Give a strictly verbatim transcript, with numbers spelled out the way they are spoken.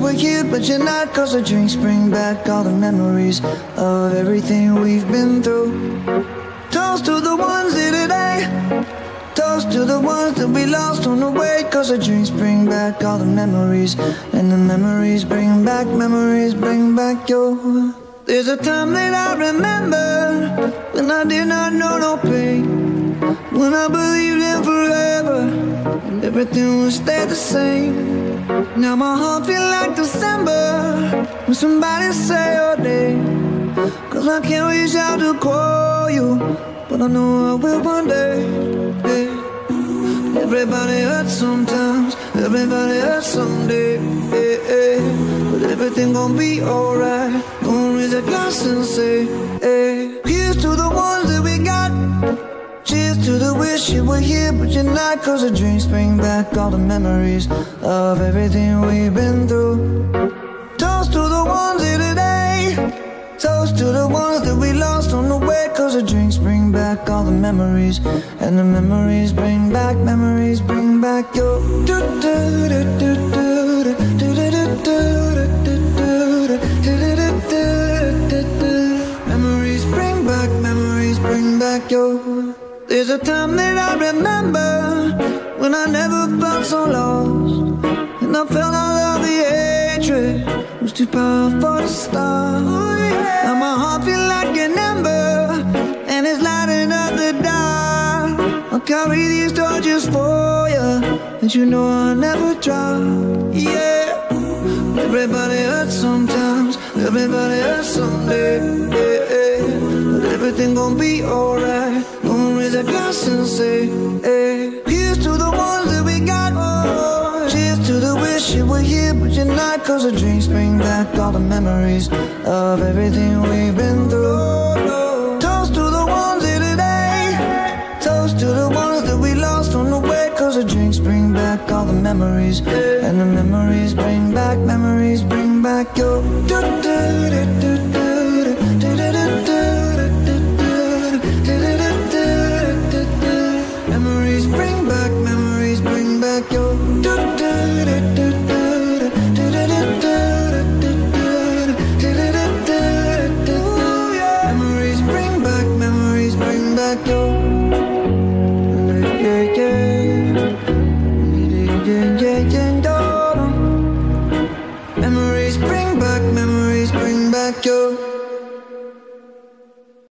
were here, but you're not. Cause the drinks bring back all the memories of everything we've been through. Toast to the ones here today. Toast to the ones that we lost on the way. Cause the drinks bring back all the memories, and the memories bring back, memories bring back your. There's a time that I remember when I did not know no pain, when I believed in forever and everything would stay the same. Now my heart feel like December when somebody say your name. Cause I can't reach out to call you, but I know I will one day. Hey. Everybody hurts sometimes, everybody hurts someday. Hey, hey. But everything gon' be alright. Gonna raise a glass and say, hey. Here's to the ones that we got. Cheers to the wish you were here, but you're not. Cause the drinks bring back all the memories of everything we've been through. Toast to the ones here today. Toast to the ones that we lost on the way. Cause the drinks bring back all the memories, and the memories bring back, memories bring back your. Memories bring back, memories bring back your. There's a time that I remember when I never felt so lost, and I felt all of the hatred was too powerful to stop. Now my heart feel like an ember, and it's lighting up the dark. I'll carry these torches for you, and you know I'll never drop. Yeah. Everybody hurts sometimes, everybody hurts someday. Yeah, yeah. But everything gon' be alright. Gonna raise a glass and say, hey. Here's to the ones that we got. Oh, cheers to the wish you were here, but you're not. Cause the drinks bring back all the memories of everything we've been through. Toast to the ones here today. Toast to the ones that we lost on the way. Cause the drinks bring back all the memories, and the memories bring back, memories bring back your. Memories bring back, memories bring back your. Memories bring back, memories bring back your. Yeah, yeah, yeah. Memories bring back, memories bring back your.